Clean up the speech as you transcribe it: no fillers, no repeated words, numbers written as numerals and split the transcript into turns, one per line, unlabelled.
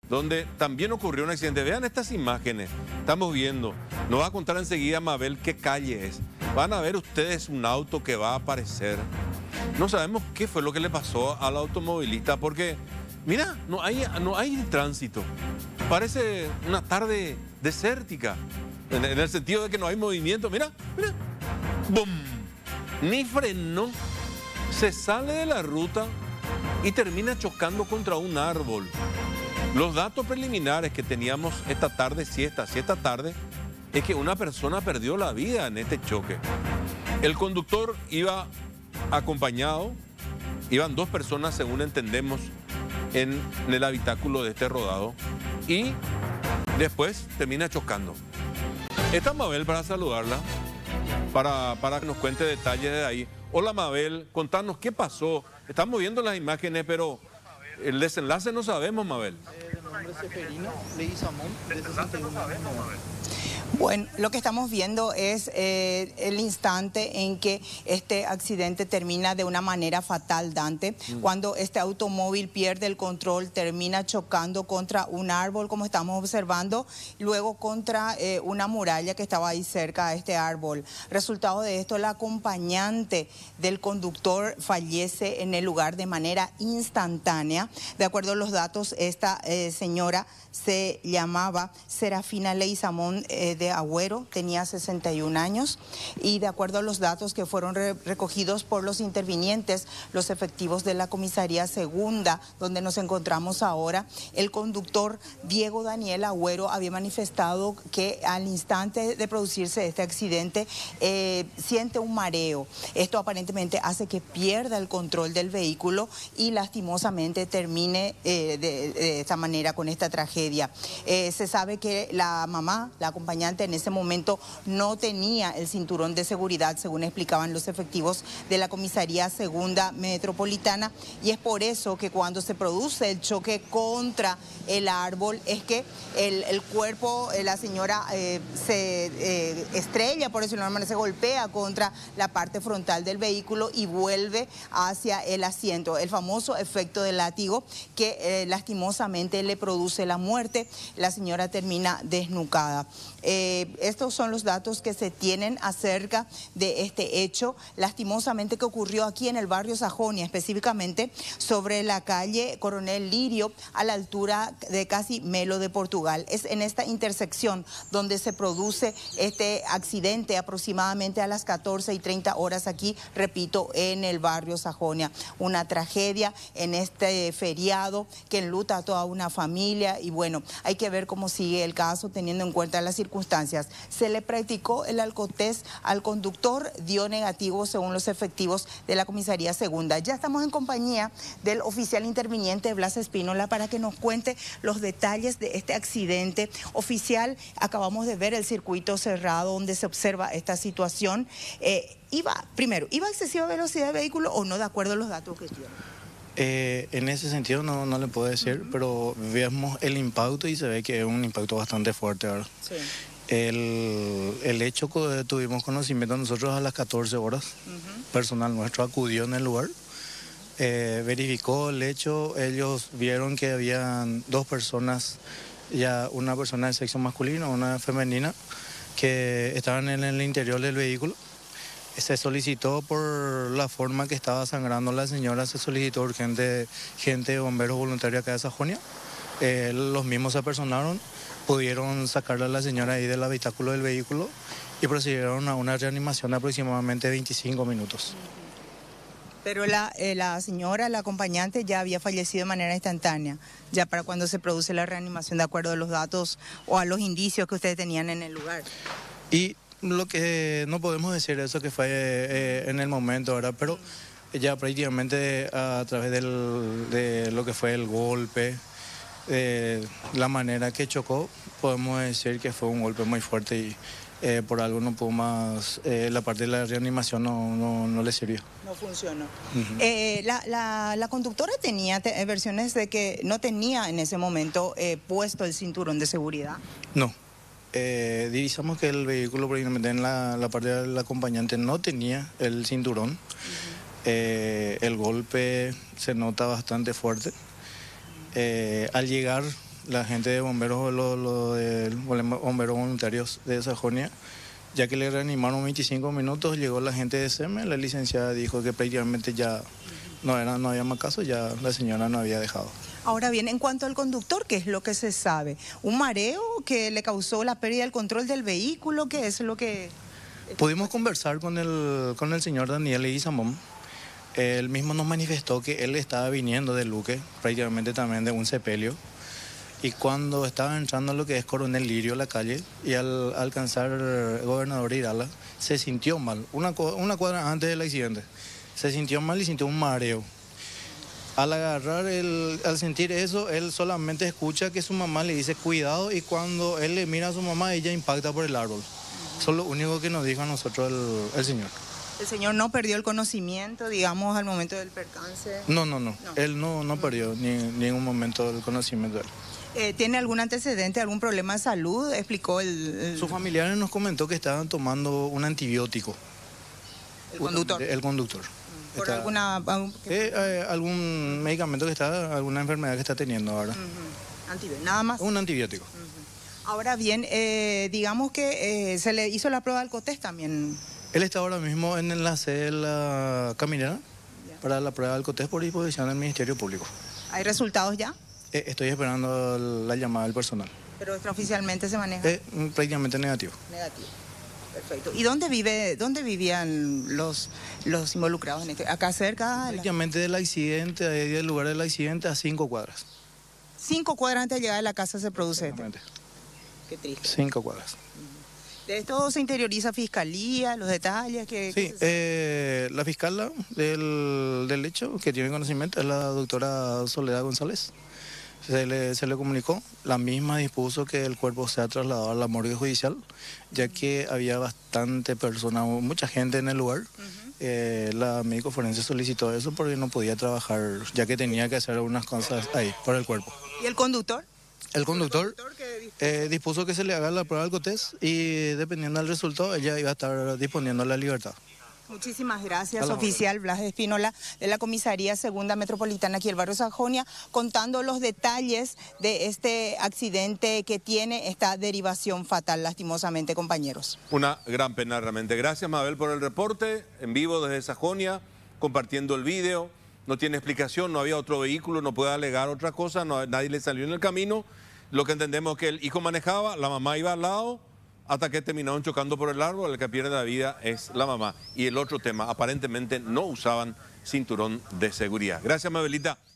donde también ocurrió un accidente. Vean estas imágenes, estamos viendo. Nos va a contar enseguida Mabel qué calle es. Van a ver ustedes un auto que va a aparecer. No sabemos qué fue lo que le pasó al automovilista, porque, mira, no hay tránsito. Parece una tarde desértica, en el sentido de que no hay movimiento. Mira, mira, ¡bum! Ni frenó, se sale de la ruta y termina chocando contra un árbol. Los datos preliminares que teníamos esta tarde, esta tarde, es que una persona perdió la vida en este choque. El conductor iba acompañado, iban dos personas, según entendemos, en el habitáculo de este rodado, y después termina chocando. Está Mabel para saludarla, para que nos cuente detalles de ahí. Hola Mabel, contanos qué pasó. Estamos viendo las imágenes, pero el desenlace no sabemos, Mabel.
El nombre es Seferino Leguizamón, de 61 años.
Bueno, lo que estamos viendo es el instante en que este accidente termina de una manera fatal, Dante, cuando este automóvil pierde el control, termina chocando contra un árbol, como estamos observando, luego contra una muralla que estaba ahí cerca de este árbol. Resultado de esto, la acompañante del conductor fallece en el lugar de manera instantánea. De acuerdo a los datos, esta señora se llamaba Serafina Leguizamón de Agüero, tenía 61 años, y de acuerdo a los datos que fueron recogidos por los intervinientes, los efectivos de la comisaría segunda, donde nos encontramos ahora, el conductor Diego Daniel Agüero había manifestado que al instante de producirse este accidente siente un mareo. Esto aparentemente hace que pierda el control del vehículo y lastimosamente termine de esta manera con esta tragedia. Se sabe que la mamá, la acompañante, en ese momento no tenía el cinturón de seguridad, según explicaban los efectivos de la comisaría segunda metropolitana, y es por eso que cuando se produce el choque contra el árbol es que el cuerpo, la señora se estrella, por decirlo de alguna manera, se golpea contra la parte frontal del vehículo y vuelve hacia el asiento. El famoso efecto de látigo que lastimosamente le produce la muerte. La señora termina desnucada. Estos son los datos que se tienen acerca de este hecho, lastimosamente, que ocurrió aquí en el barrio Sajonia, específicamente sobre la calle Coronel Lirio, a la altura de casi Melo de Portugal. Es en esta intersección donde se produce este accidente, aproximadamente a las 14:30 aquí, repito, en el barrio Sajonia. Una tragedia en este feriado que enluta a toda una familia, y bueno, hay que ver cómo sigue el caso teniendo en cuenta las circunstancias. Se le practicó el alcotest al conductor, dio negativo según los efectivos de la comisaría segunda. Ya estamos en compañía del oficial interviniente Blas Espínola para que nos cuente los detalles de este accidente. Oficial, acabamos de ver el circuito cerrado donde se observa esta situación. ¿Iba a excesiva velocidad de vehículo o no, de acuerdo a los datos que tiene?
En ese sentido no le puedo decir, pero vemos el impacto y se ve que es un impacto bastante fuerte ahora.
Sí.
El hecho que tuvimos conocimiento nosotros a las 14 horas, personal nuestro acudió en el lugar, verificó el hecho, ellos vieron que habían dos personas, ya una persona de sexo masculino, una femenina, que estaban en el interior del vehículo. Se solicitó por la forma que estaba sangrando la señora, se solicitó urgente gente de bomberos voluntarios acá de Sajonia. Los mismos se apersonaron, pudieron sacarle a la señora ahí del habitáculo del vehículo y procedieron a una reanimación de aproximadamente 25 minutos.
Pero la señora, la acompañante, ya había fallecido de manera instantánea, ya para cuando se produce la reanimación, de acuerdo a los datos o a los indicios que ustedes tenían en el lugar.
Y lo que no podemos decir eso que fue en el momento, ¿verdad? Pero ya prácticamente a través de lo que fue el golpe, la manera que chocó, podemos decir que fue un golpe muy fuerte y por algo no pudo más, la parte de la reanimación no le sirvió.
No funcionó. La conductora tenía versiones de que no tenía en ese momento puesto el cinturón de seguridad.
No. Divisamos que el vehículo, probablemente en la parte del acompañante, no tenía el cinturón. El golpe se nota bastante fuerte. Al llegar la gente de bomberos, bomberos voluntarios de Sajonia, ya que le reanimaron 25 minutos, llegó la gente de SEME, la licenciada dijo que prácticamente ya no había más caso, ya la señora no había dejado.
Ahora bien, en cuanto al conductor, ¿qué es lo que se sabe? ¿Un mareo que le causó la pérdida del control del vehículo? ¿Qué es lo que...?
Pudimos conversar con el señor Daniel Leguizamón. Él mismo nos manifestó que él estaba viniendo de Luque, prácticamente también de un sepelio. Y cuando estaba entrando a lo que es Coronel Lirio, la calle, y al alcanzar el gobernador Irala, se sintió mal, una cuadra antes del accidente. Se sintió mal y sintió un mareo. Al sentir eso, él solamente escucha que su mamá le dice cuidado, y cuando él le mira a su mamá, ella impacta por el árbol. Eso es lo único que nos dijo a nosotros el señor.
¿El señor no perdió el conocimiento, digamos, al momento del percance?
No. Él no perdió ni en un momento el conocimiento de él.
¿Tiene algún antecedente, algún problema de salud? Explicó
Sus familiares nos comentó que estaban tomando un antibiótico.
¿El conductor?
El conductor.
¿Por
algún medicamento alguna enfermedad que está teniendo ahora.
¿Nada más?
Un antibiótico.
Ahora bien, digamos que se le hizo la prueba de alcotés también.
Él está ahora mismo en la sede de la caminera para la prueba de alcotés por disposición del Ministerio Público.
¿Hay resultados ya?
Estoy esperando la llamada del personal.
¿Pero extraoficialmente se maneja?
Prácticamente negativo.
Negativo. Perfecto. ¿Y dónde vivían los involucrados en esto? ¿Acá cerca?
Prácticamente del accidente, del lugar del accidente, a 5 cuadras.
5 cuadras antes de llegar a la casa se produce esto. Qué triste.
5 cuadras.
¿De esto se interioriza Fiscalía, los detalles?
Sí, la fiscal del hecho que tiene conocimiento es la doctora Soledad González. Se le comunicó, la misma dispuso que el cuerpo sea trasladado a la morgue judicial, ya que había bastante personas, mucha gente en el lugar. La médico forense solicitó eso porque no podía trabajar, ya que tenía que hacer algunas cosas ahí, por el cuerpo.
¿Y el conductor?
El conductor dispuso que se le haga la prueba del alcotés y dependiendo del resultado ella iba a estar disponiendo la libertad.
Muchísimas gracias, oficial Blas Espínola, de la Comisaría Segunda Metropolitana aquí el barrio Sajonia, contando los detalles de este accidente que tiene esta derivación fatal, lastimosamente, compañeros.
Una gran pena realmente. Gracias, Mabel, por el reporte en vivo desde Sajonia, compartiendo el video. No tiene explicación, no había otro vehículo, no puede alegar otra cosa, nadie le salió en el camino. Lo que entendemos es que el hijo manejaba, la mamá iba al lado, hasta que terminaron chocando por el árbol. El que pierde la vida es la mamá. Y el otro tema, aparentemente no usaban cinturón de seguridad. Gracias, Mabelita.